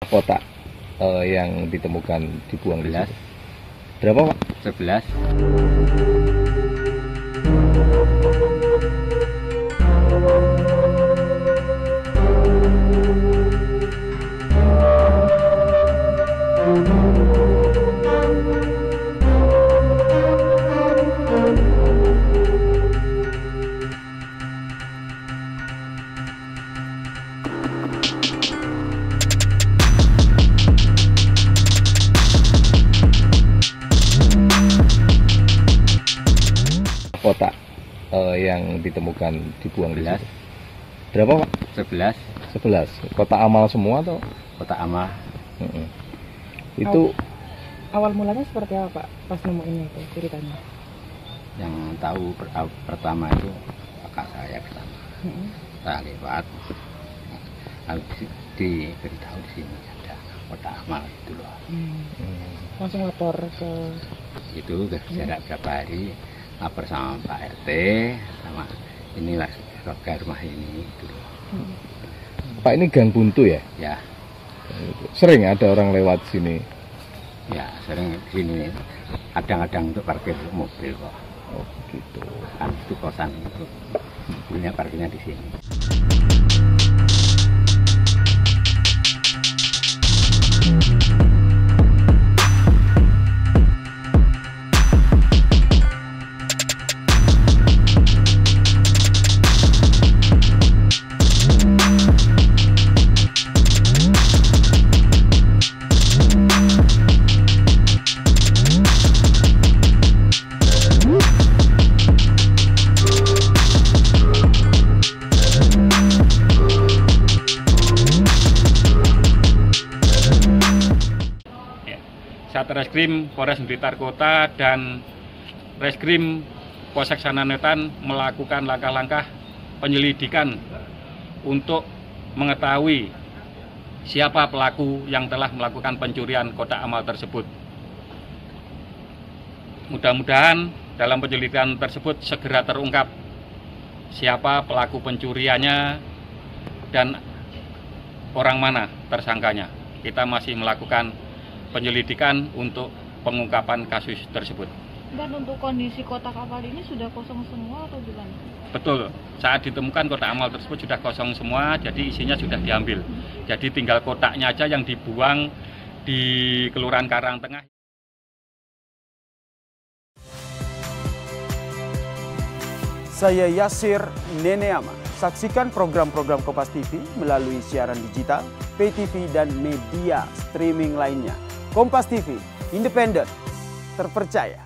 Kotak yang ditemukan dibuang di situ. Berapa, Pak? 11. Kotak yang ditemukan dibuang di situ. Berapa, Pak? 11. 11. Kotak amal semua atau? Kotak amal. Itu Awal mulanya seperti apa, Pak? Pas nemuinnya itu ceritanya. Yang tahu pertama itu kakak saya pertama. Saya lewat, diberitahu di sini ada kotak amal itu loh. Langsung lapor ke Itu jarak berapa hari, lapor sama Pak RT, sama inilah warga rumah ini itu loh. Pak, ini gang buntu ya? Ya, Sering ada orang lewat sini. ya sering di sini. Kadang-kadang untuk parkir mobil kok. Oh, gitu. Kan itu kosan itu punya parkirnya di sini. Satreskrim Polres Blitar Kota dan Reskrim Polsek Sananetan melakukan langkah-langkah penyelidikan untuk mengetahui siapa pelaku yang telah melakukan pencurian kotak amal tersebut. Mudah-mudahan dalam penyelidikan tersebut segera terungkap siapa pelaku pencuriannya dan orang mana tersangkanya. Kita masih melakukan penyelidikan untuk pengungkapan kasus tersebut. Dan untuk kondisi kotak amal ini sudah kosong semua atau gimana? Betul, saat ditemukan kotak amal tersebut sudah kosong semua, jadi isinya sudah diambil. Jadi tinggal kotaknya aja yang dibuang di Kelurahan Karangtengah. Saya Yasir Neneama. Saksikan program-program Kompas TV melalui siaran digital, pay TV, dan media streaming lainnya. Kompas TV, independen, terpercaya.